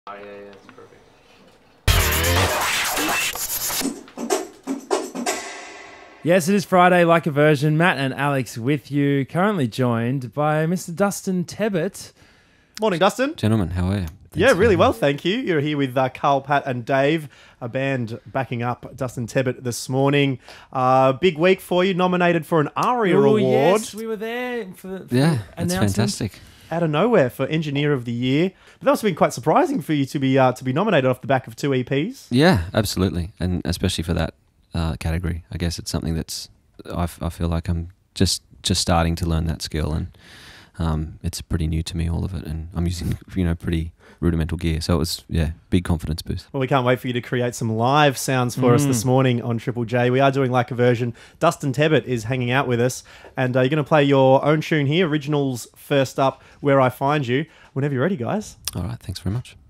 Oh, yeah, yeah, that's perfect. Yes, it is Friday, like a version. Matt and Alex with you, currently joined by Mr. Dustin Tebbit. Morning, Dustin. Gentlemen, how are you? Yeah, really well, thank you. You're here with Carl, Pat and Dave, a band backing up Dustin Tebbit this morning. Big week for you, nominated for an ARIA award. Yes, we were there for the That's announcement. fantastic. Out of nowhere for Engineer of the Year. But that must have been quite surprising for you to be nominated off the back of 2 EPs. Yeah, absolutely, and especially for that category. I guess it's something that's I feel like I'm just starting to learn that skill, and it's pretty new to me, all of it, and I'm using pretty rudimental gear, so it was big confidence boost. Well, we can't wait for you to create some live sounds for us this morning on Triple J. We are doing like a version. Dustin Tebbit is hanging out with us, and you're going to play your own tune here. Originals first up, Where I Find You. Whenever you're ready, guys. All right, thanks very much.